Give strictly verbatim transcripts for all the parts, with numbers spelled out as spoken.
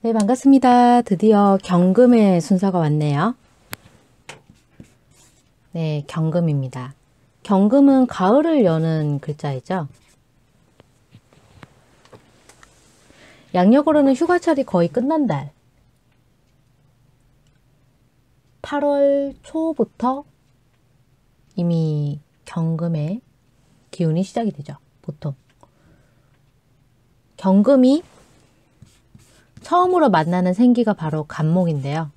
네, 반갑습니다. 드디어 경금의 순서가 왔네요. 네, 경금입니다. 경금은 가을을 여는 글자이죠. 양력으로는 휴가철이 거의 끝난 달. 팔월 초부터 이미 경금의 기운이 시작이 되죠. 보통. 경금이 처음으로 만나는 생기가 바로 간목인데요.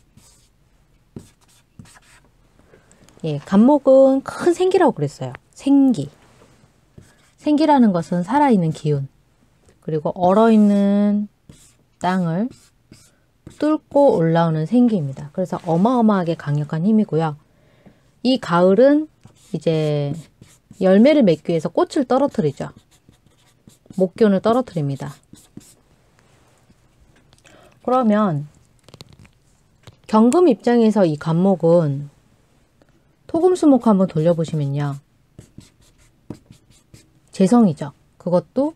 예, 간목은 큰 생기라고 그랬어요. 생기. 생기라는 것은 살아있는 기운. 그리고 얼어있는 땅을 뚫고 올라오는 생기입니다. 그래서 어마어마하게 강력한 힘이고요. 이 가을은 이제 열매를 맺기 위해서 꽃을 떨어뜨리죠. 목균을 떨어뜨립니다. 그러면 경금 입장에서 이 간목은 토금수목 한번 돌려보시면요. 재성이죠. 그것도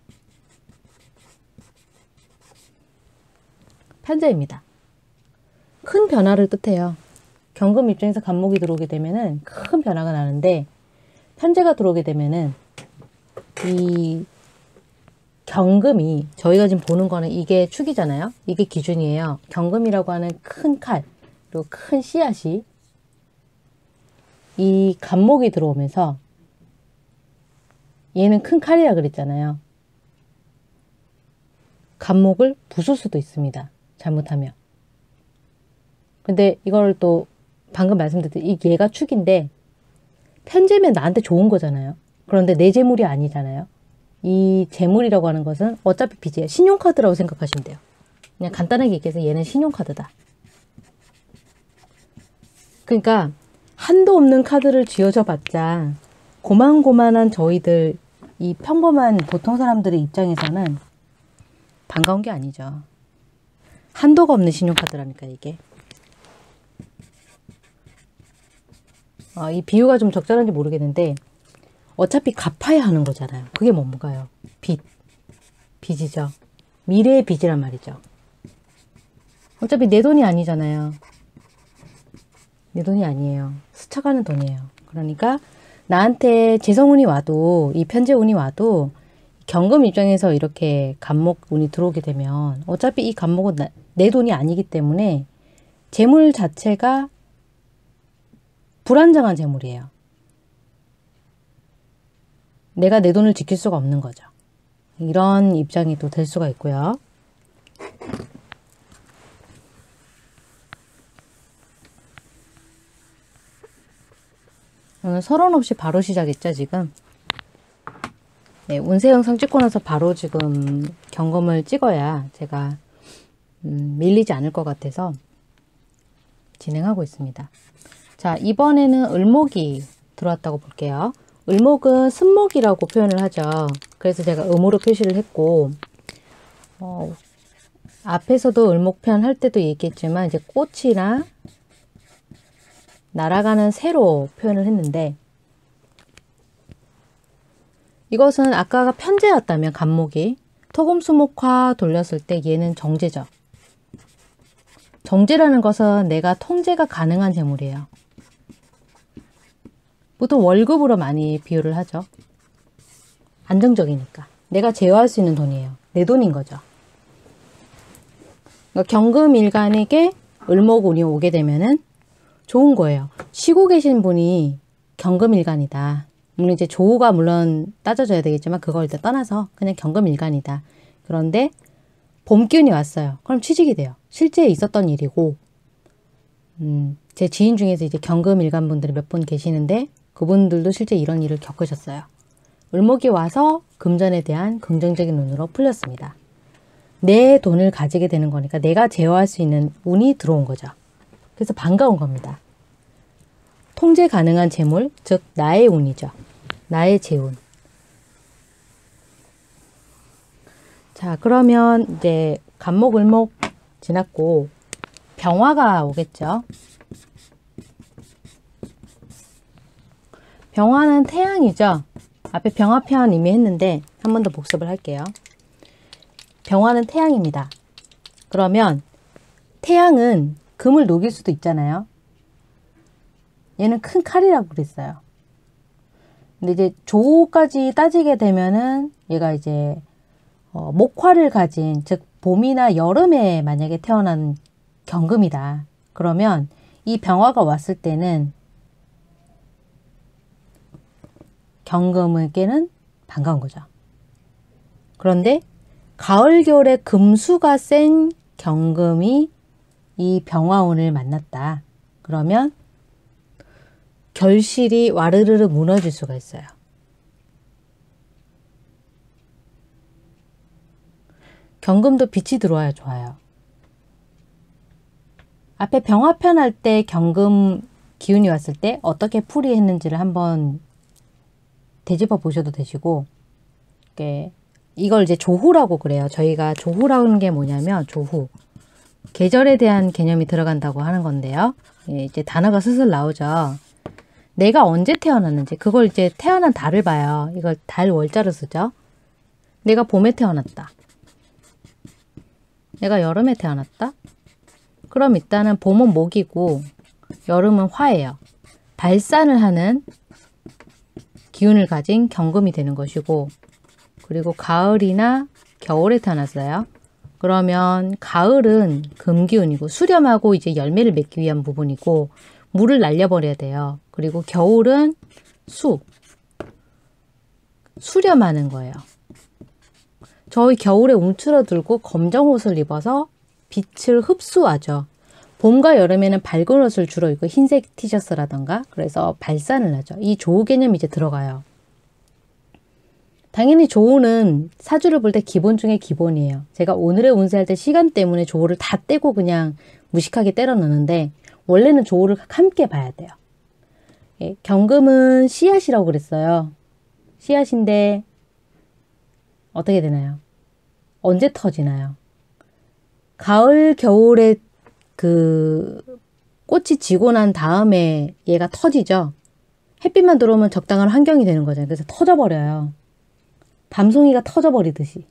편재입니다. 큰 변화를 뜻해요. 경금 입장에서 간목이 들어오게 되면은 큰 변화가 나는데 편재가 들어오게 되면은 이 경금이 저희가 지금 보는 거는 이게 축이잖아요. 이게 기준이에요. 경금이라고 하는 큰 칼 그리고 큰 씨앗이 이 간목이 들어오면서 얘는 큰 칼이라 그랬잖아요. 간목을 부술 수도 있습니다. 잘못하면. 근데 이걸 또 방금 말씀드렸듯이 얘가 축인데 편재면 나한테 좋은 거잖아요. 그런데 내 재물이 아니잖아요. 이 재물이라고 하는 것은 어차피 빚이에요. 신용카드라고 생각하시면 돼요. 그냥 간단하게 얘기해서 얘는 신용카드다. 그러니까 한도 없는 카드를 쥐어져 봤자 고만고만한 저희들 이 평범한 보통 사람들의 입장에서는 반가운 게 아니죠. 한도가 없는 신용카드라니까 이게. 아, 이 비유가 좀 적절한지 모르겠는데 어차피 갚아야 하는 거잖아요. 그게 뭔가요? 빚. 빚이죠. 미래의 빚이란 말이죠. 어차피 내 돈이 아니잖아요. 내 돈이 아니에요. 스쳐가는 돈이에요. 그러니까 나한테 재성운이 와도 이 편재운이 와도 경금 입장에서 이렇게 간목운이 들어오게 되면 어차피 이 간목은 나, 내 돈이 아니기 때문에 재물 자체가 불안정한 재물이에요. 내가 내 돈을 지킬 수가 없는 거죠. 이런 입장이 또 될 수가 있고요. 오늘 서론 없이 바로 시작했죠, 지금. 네, 운세 영상 찍고 나서 바로 지금 경금을 찍어야 제가 음, 밀리지 않을 것 같아서 진행하고 있습니다. 자, 이번에는 을목이 들어왔다고 볼게요. 을목은 쓴목이라고 표현을 하죠. 그래서 제가 음으로 표시를 했고 어, 앞에서도 을목 표현할 때도 얘기했지만 이제 꽃이나 날아가는 새로 표현을 했는데 이것은 아까가 편재였다면 간목이 토금수목화 돌렸을 때 얘는 정제죠. 정제라는 것은 내가 통제가 가능한 재물이에요. 보통 월급으로 많이 비유를 하죠. 안정적이니까. 내가 제어할 수 있는 돈이에요. 내 돈인 거죠. 그러니까 경금일간에게 을목운이 오게 되면은 좋은 거예요. 쉬고 계신 분이 경금일간이다. 물론 이제 조우가 물론 따져줘야 되겠지만 그걸 일단 떠나서 그냥 경금일간이다. 그런데 봄 기운이 왔어요. 그럼 취직이 돼요. 실제 있었던 일이고 음, 제 지인 중에서 이제 경금일간 분들이 몇 분 계시는데 그분들도 실제 이런 일을 겪으셨어요. 을목이 와서 금전에 대한 긍정적인 운으로 풀렸습니다. 내 돈을 가지게 되는 거니까 내가 제어할 수 있는 운이 들어온 거죠. 그래서 반가운 겁니다. 통제 가능한 재물, 즉 나의 운이죠. 나의 재운. 자, 그러면 이제 간목, 을목 지났고 병화가 오겠죠. 병화는 태양이죠. 앞에 병화 표현 이미 했는데 한 번 더 복습을 할게요. 병화는 태양입니다. 그러면 태양은 금을 녹일 수도 있잖아요. 얘는 큰 칼이라고 그랬어요. 근데 이제 조까지 따지게 되면은 얘가 이제 어, 목화를 가진, 즉 봄이나 여름에 만약에 태어난 경금이다. 그러면 이 병화가 왔을 때는 경금에게는 반가운 거죠. 그런데 가을 겨울에 금수가 센 경금이 이 병화운을 만났다. 그러면 결실이 와르르르 무너질 수가 있어요. 경금도 빛이 들어와야 좋아요. 앞에 병화편 할 때 경금 기운이 왔을 때 어떻게 풀이했는지를 한번 되짚어 보셔도 되시고, 이걸 이제 조후라고 그래요. 저희가 조후라는 게 뭐냐면 조후. 계절에 대한 개념이 들어간다고 하는 건데요. 이제 단어가 슬슬 나오죠. 내가 언제 태어났는지, 그걸 이제 태어난 달을 봐요. 이걸 달 월자로 쓰죠. 내가 봄에 태어났다. 내가 여름에 태어났다. 그럼 일단은 봄은 목이고 여름은 화예요. 발산을 하는 기운을 가진 경금이 되는 것이고, 그리고 가을이나 겨울에 태어났어요. 그러면 가을은 금기운이고 수렴하고 이제 열매를 맺기 위한 부분이고 물을 날려버려야 돼요. 그리고 겨울은 수, 수렴하는 거예요. 저희 겨울에 움츠러들고 검정 옷을 입어서 빛을 흡수하죠. 봄과 여름에는 밝은 옷을 주로 입고 흰색 티셔츠라던가, 그래서 발산을 하죠. 이 조우 개념이 이제 들어가요. 당연히 조우는 사주를 볼 때 기본 중에 기본이에요. 제가 오늘의 운세할 때 시간 때문에 조우를 다 떼고 그냥 무식하게 때려 넣는데, 원래는 조우를 함께 봐야 돼요. 예, 경금은 씨앗이라고 그랬어요. 씨앗인데 어떻게 되나요? 언제 터지나요? 가을, 겨울에 그 꽃이 지고 난 다음에 얘가 터지죠. 햇빛만 들어오면 적당한 환경이 되는 거잖아요. 그래서 터져버려요. 밤송이가 터져버리듯이.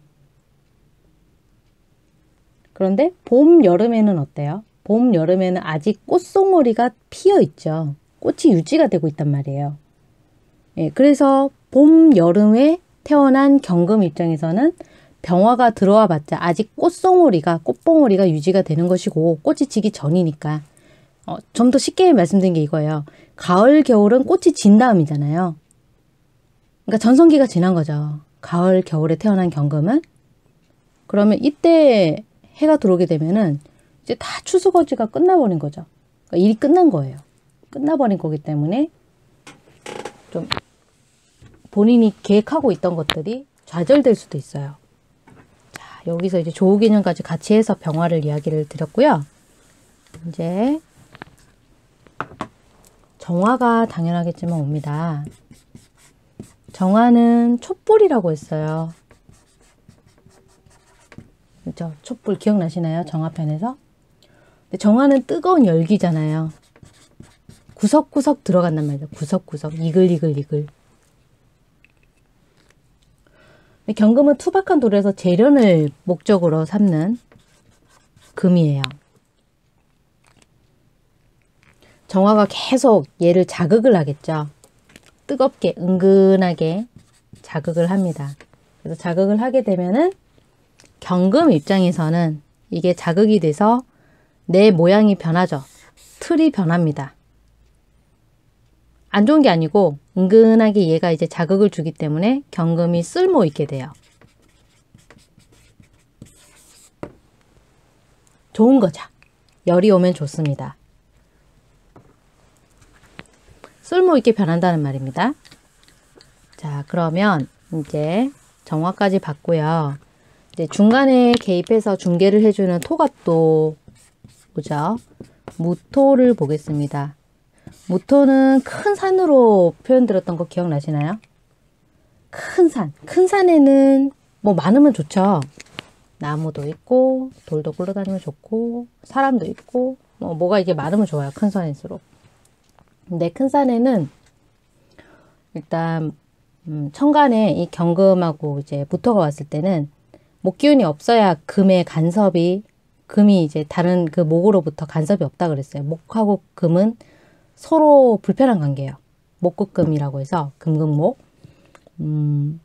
그런데 봄, 여름에는 어때요? 봄, 여름에는 아직 꽃송오리가 피어 있죠. 꽃이 유지가 되고 있단 말이에요. 예, 그래서 봄, 여름에 태어난 경금 입장에서는 병화가 들어와 봤자 아직 꽃송오리가, 꽃봉오리가 유지가 되는 것이고, 꽃이 지기 전이니까. 어, 좀 더 쉽게 말씀드린 게 이거예요. 가을, 겨울은 꽃이 진 다음이잖아요. 그러니까 전성기가 지난 거죠. 가을, 겨울에 태어난 경금은. 그러면 이때 해가 들어오게 되면은 이제 다 추수거지가 끝나버린 거죠. 그러니까 일이 끝난 거예요. 끝나버린 거기 때문에 좀 본인이 계획하고 있던 것들이 좌절될 수도 있어요. 자, 여기서 이제 조우 개념까지 같이 해서 병화를 이야기를 드렸고요. 이제 정화가 당연하겠지만 옵니다. 정화는 촛불이라고 했어요. 그렇죠? 촛불 기억나시나요? 정화편에서. 근데 정화는 뜨거운 열기잖아요. 구석구석 들어간단 말이죠. 구석구석. 이글이글이글. 경금은 투박한 돌에서 재련을 목적으로 삼는 금이에요. 정화가 계속 얘를 자극을 하겠죠. 뜨겁게 은근하게 자극을 합니다. 그래서 자극을 하게 되면은 경금 입장에서는 이게 자극이 돼서 내 모양이 변하죠. 틀이 변합니다. 안 좋은 게 아니고 은근하게 얘가 이제 자극을 주기 때문에 경금이 쓸모 있게 돼요. 좋은 거죠. 열이 오면 좋습니다. 쓸모 있게 변한다는 말입니다. 자, 그러면 이제 정화까지 봤고요. 이제 중간에 개입해서 중개를 해주는 토가 또 오죠. 무토를 보겠습니다. 무토는 큰 산으로 표현드렸던 거 기억나시나요? 큰 산. 큰 산에는 뭐 많으면 좋죠. 나무도 있고 돌도 굴러다니면 좋고 사람도 있고 뭐 뭐가 이게 많으면 좋아요. 큰 산일수록. 근데 큰 산에는 일단 음, 천간에 이 경금하고 이제 무토가 왔을 때는 목 기운이 없어야 금의 간섭이, 금이 이제 다른 그 목으로부터 간섭이 없다 그랬어요. 목하고 금은 서로 불편한 관계예요. 목극금이라고 해서 금극목. 음,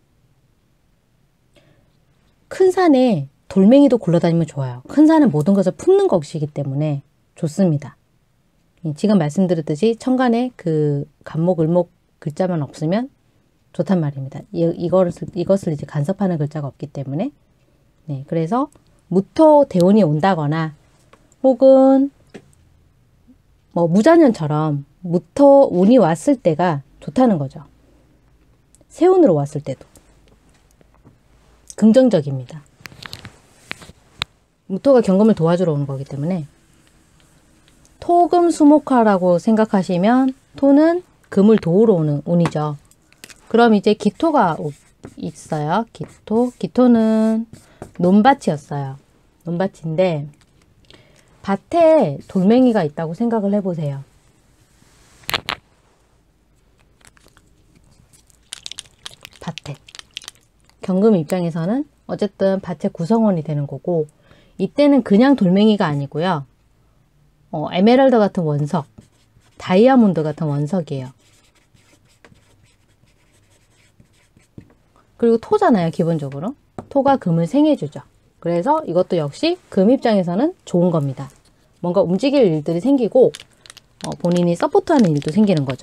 큰 산에 돌멩이도 굴러다니면 좋아요. 큰 산은 모든 것을 품는 것이기 때문에 좋습니다. 지금 말씀드렸듯이 천간에 그 간목, 을목 글자만 없으면 좋단 말입니다. 이, 이것을, 이것을 이제 간섭하는 글자가 없기 때문에. 네, 그래서 무토 대운이 온다거나 혹은 뭐 무자년처럼 무토 운이 왔을 때가 좋다는 거죠. 세운으로 왔을 때도 긍정적입니다. 무토가 경금을 도와주러 오는 거기 때문에 토금수목화라고 생각하시면 토는 금을 도우러 오는 운이죠. 그럼 이제 기토가 있어요. 기토. 기토는 논밭이었어요. 논밭인데 밭에 돌멩이가 있다고 생각을 해보세요. 밭에. 경금 입장에서는 어쨌든 밭의 구성원이 되는 거고, 이때는 그냥 돌멩이가 아니고요. 어, 에메랄드 같은 원석, 다이아몬드 같은 원석이에요. 그리고 토잖아요, 기본적으로. 토가 금을 생해주죠. 그래서 이것도 역시 금 입장에서는 좋은 겁니다. 뭔가 움직일 일들이 생기고 어, 본인이 서포트하는 일도 생기는 거죠.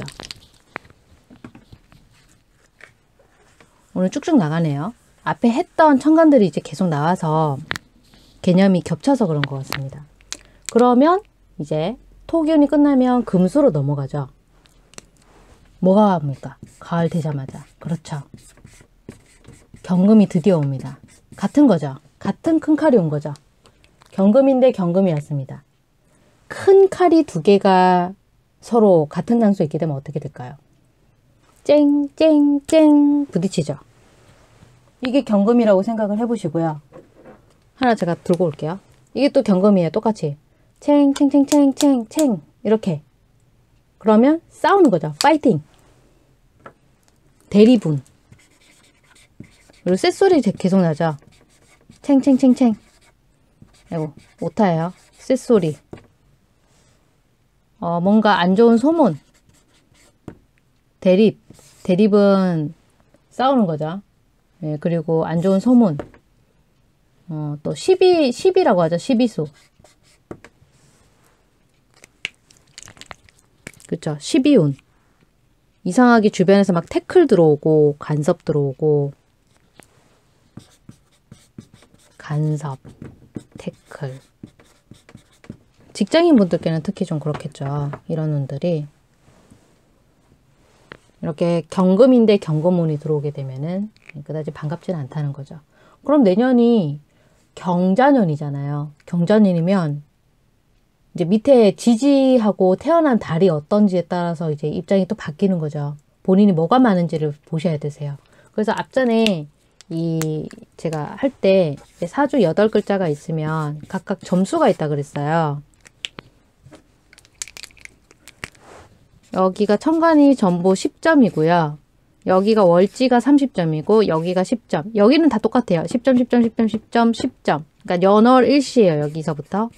오늘 쭉쭉 나가네요. 앞에 했던 천간들이 이제 계속 나와서 개념이 겹쳐서 그런 것 같습니다. 그러면 이제 토기운이 끝나면 금수로 넘어가죠. 뭐가 합니까? 가을 되자마자. 그렇죠. 경금이 드디어 옵니다. 같은 거죠. 같은 큰 칼이 온 거죠. 경금인데 경금이었습니다. 큰 칼이 두 개가 서로 같은 장소에 있게 되면 어떻게 될까요? 쨍쨍쨍 부딪히죠. 이게 경금이라고 생각을 해보시고요. 하나 제가 들고 올게요. 이게 또 경금이에요. 똑같이. 챙챙챙챙챙챙 이렇게. 그러면 싸우는 거죠. 파이팅. 대리분. 그리고 쇳소리 계속 나죠. 챙챙챙챙. 아이고, 오타예요. 쇳소리. 어, 뭔가 안 좋은 소문. 대립. 대립은 싸우는 거죠. 예, 그리고 안 좋은 소문. 어, 또 시비, 시비라고 하죠. 시비수. 그쵸. 시비운. 이상하게 주변에서 막 태클 들어오고, 간섭 들어오고, 간섭, 태클. 직장인 분들께는 특히 좀 그렇겠죠. 이런 분들이. 이렇게 경금인데 경금운이 들어오게 되면은 그다지 반갑지는 않다는 거죠. 그럼 내년이 경자년이잖아요. 경자년이면 이제 밑에 지지하고 태어난 달이 어떤지에 따라서 이제 입장이 또 바뀌는 거죠. 본인이 뭐가 많은지를 보셔야 되세요. 그래서 앞전에 이 제가 할 때 사주 여덟 글자가 있으면 각각 점수가 있다 그랬어요. 여기가 천간이 전부 십 점이고요. 여기가 월지가 삼십 점이고 여기가 십 점. 여기는 다 똑같아요. 십 점, 십 점, 십 점, 십 점, 십 점. 그러니까 연월 일시예요. 여기서부터.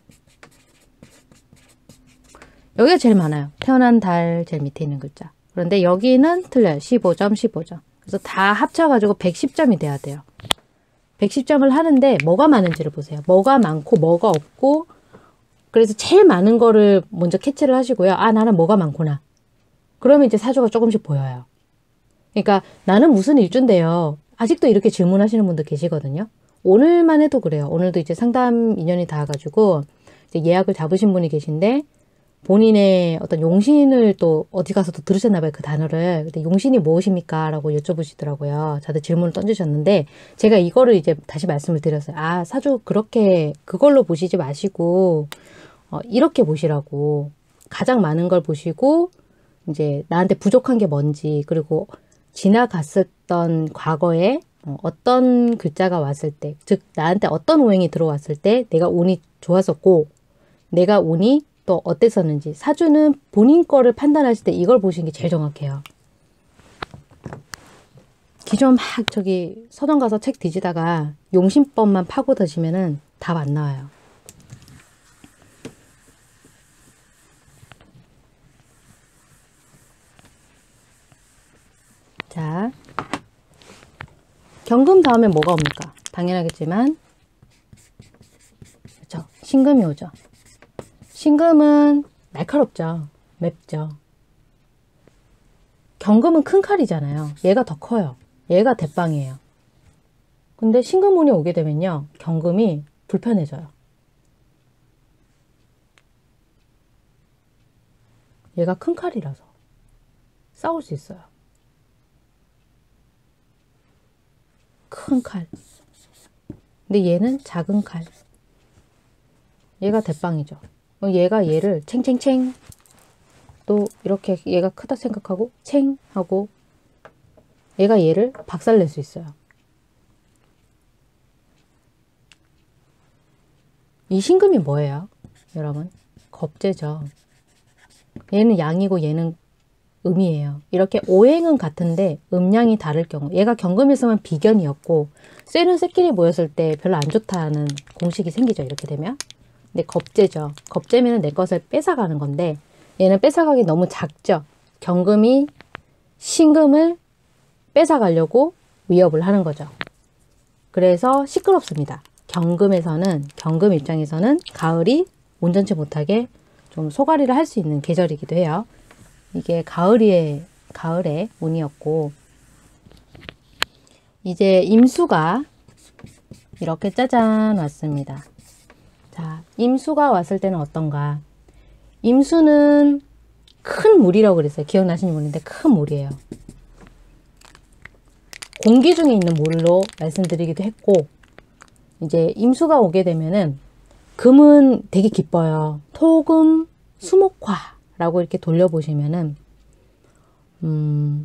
여기가 제일 많아요. 태어난 달 제일 밑에 있는 글자. 그런데 여기는 틀려요. 십오 점, 십오 점. 그래서 다 합쳐가지고 백십 점이 돼야 돼요. 백십 점을 하는데 뭐가 많은지를 보세요. 뭐가 많고 뭐가 없고, 그래서 제일 많은 거를 먼저 캐치를 하시고요. 아, 나는 뭐가 많구나. 그러면 이제 사주가 조금씩 보여요. 그러니까 나는 무슨 일주인데요. 아직도 이렇게 질문하시는 분들 계시거든요. 오늘만 해도 그래요. 오늘도 이제 상담 인연이 닿아가지고 이제 예약을 잡으신 분이 계신데 본인의 어떤 용신을 또 어디 가서도 들으셨나 봐요. 그 단어를. 근데 용신이 무엇입니까? 라고 여쭤보시더라고요. 다들 질문을 던지셨는데 제가 이거를 이제 다시 말씀을 드렸어요. 아, 사주 그렇게 그걸로 보시지 마시고 어, 이렇게 보시라고. 가장 많은 걸 보시고 이제 나한테 부족한 게 뭔지, 그리고 지나갔었던 과거에 어, 어떤 글자가 왔을 때, 즉 나한테 어떤 오행이 들어왔을 때 내가 운이 좋았었고 내가 운이 또 어땠었는지. 사주는 본인 거를 판단하실 때 이걸 보시는 게 제일 정확해요. 기존 막 저기 서점 가서 책 뒤지다가 용신법만 파고 드시면은 답 안 나와요. 자, 경금 다음에 뭐가 옵니까? 당연하겠지만 그렇죠. 신금이 오죠. 신금은 날카롭죠. 맵죠. 경금은 큰 칼이잖아요. 얘가 더 커요. 얘가 대빵이에요. 근데 신금운이 오게 되면요. 경금이 불편해져요. 얘가 큰 칼이라서 싸울 수 있어요. 큰 칼. 근데 얘는 작은 칼. 얘가 대빵이죠. 얘가 얘를 챙챙챙 또 이렇게 얘가 크다 생각하고 챙 하고 얘가 얘를 박살낼 수 있어요. 이 신금이 뭐예요? 여러분 겁재죠. 얘는 양이고 얘는 음이에요. 이렇게 오행은 같은데 음양이 다를 경우 얘가 경금이었으면 비견이었고 쇠는 쇠끼리 모였을 때 별로 안 좋다는 공식이 생기죠. 이렇게 되면. 근데 겁재죠. 겁재면 내 것을 뺏어가는 건데 얘는 뺏어가기 너무 작죠. 경금이 신금을 뺏어가려고 위협을 하는 거죠. 그래서 시끄럽습니다. 경금에서는 경금 입장에서는 가을이 온전치 못하게 좀 소가리를 할 수 있는 계절이기도 해요. 이게 가을의 가을의 운이었고 이제 임수가 이렇게 짜잔 왔습니다. 자, 임수가 왔을 때는 어떤가? 임수는 큰 물이라고 그랬어요. 기억나시는 분인데 큰 물이에요. 공기 중에 있는 물로 말씀드리기도 했고 이제 임수가 오게 되면은 금은 되게 기뻐요. 토금, 수목화라고 이렇게 돌려보시면은 음,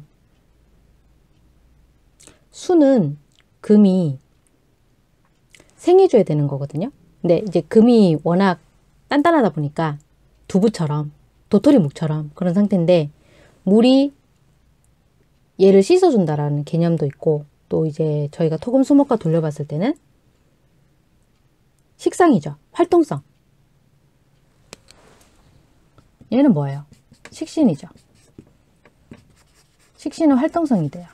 수는 금이 생해줘야 되는 거거든요. 근데 이제 금이 워낙 단단하다 보니까 두부처럼 도토리묵처럼 그런 상태인데 물이 얘를 씻어준다라는 개념도 있고 또 이제 저희가 토금 수목화 돌려봤을 때는 식상이죠. 활동성. 얘는 뭐예요? 식신이죠. 식신은 활동성이 돼요.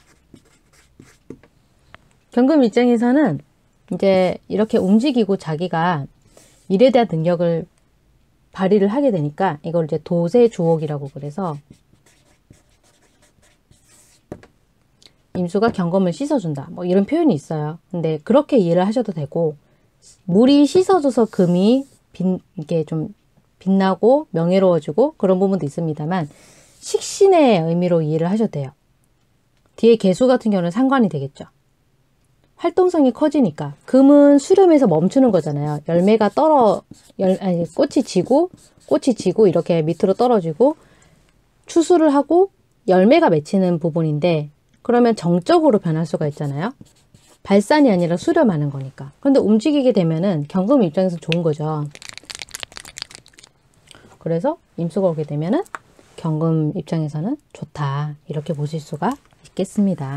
경금 입장에서는 이제 이렇게 움직이고 자기가 일에 대한 능력을 발휘를 하게 되니까 이걸 이제 도세주옥이라고 그래서 임수가 경금을 씻어준다. 뭐 이런 표현이 있어요. 근데 그렇게 이해를 하셔도 되고 물이 씻어줘서 금이 빛, 이게 좀 빛나고 명예로워지고 그런 부분도 있습니다만 식신의 의미로 이해를 하셔도 돼요. 뒤에 개수 같은 경우는 상관이 되겠죠. 활동성이 커지니까 금은 수렴해서 멈추는 거잖아요. 열매가 떨어 열, 아니, 꽃이 지고 꽃이 지고 이렇게 밑으로 떨어지고 추수를 하고 열매가 맺히는 부분인데 그러면 정적으로 변할 수가 있잖아요. 발산이 아니라 수렴하는 거니까. 그런데 움직이게 되면은 경금 입장에서 좋은 거죠. 그래서 임수가 오게 되면은 경금 입장에서는 좋다. 이렇게 보실 수가 있겠습니다.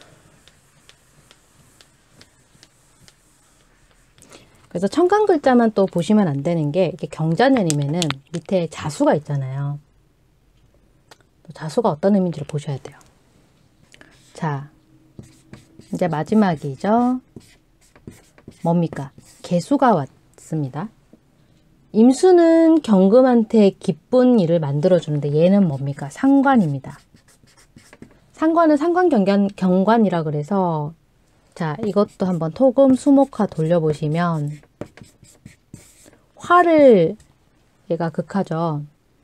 그래서 천간 글자만 또 보시면 안 되는 게 이게 경자년이면은 밑에 자수가 있잖아요. 자수가 어떤 의미인지를 보셔야 돼요. 자, 이제 마지막이죠. 뭡니까? 개수가 왔습니다. 임수는 경금한테 기쁜 일을 만들어주는데 얘는 뭡니까? 상관입니다. 상관은 상관경관, 경관이라 그래서 자, 이것도 한번 토금, 수목화 돌려보시면 화를 얘가 극하죠.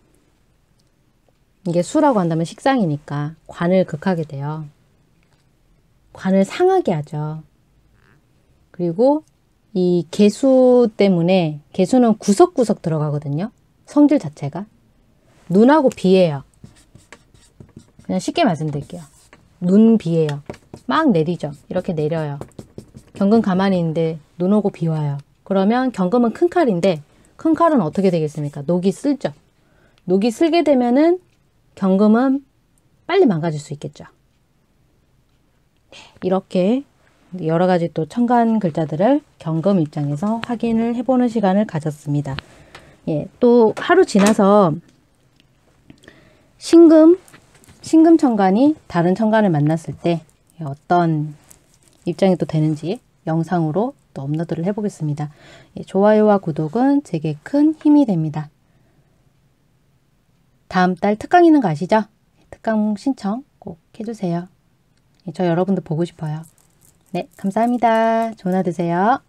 이게 수라고 한다면 식상이니까 관을 극하게 돼요. 관을 상하게 하죠. 그리고 이 개수 때문에 개수는 구석구석 들어가거든요. 성질 자체가. 눈하고 비예요. 그냥 쉽게 말씀드릴게요. 눈 비예요. 막 내리죠. 이렇게 내려요. 경금 가만히 있는데 눈 오고 비 와요. 그러면 경금은 큰 칼인데 큰 칼은 어떻게 되겠습니까? 녹이 쓸죠. 녹이 쓸게 되면은 경금은 빨리 망가질 수 있겠죠. 이렇게 여러 가지 또 천간 글자들을 경금 입장에서 확인을 해보는 시간을 가졌습니다. 예, 또 하루 지나서 신금, 신금 천간이 다른 천간을 만났을 때 어떤 입장이 또 되는지 영상으로 또 업로드를 해보겠습니다. 예, 좋아요와 구독은 제게 큰 힘이 됩니다. 다음 달 특강 있는 거 아시죠? 특강 신청 꼭 해주세요. 예, 저 여러분들 보고 싶어요. 네, 감사합니다. 좋은 하루 되세요.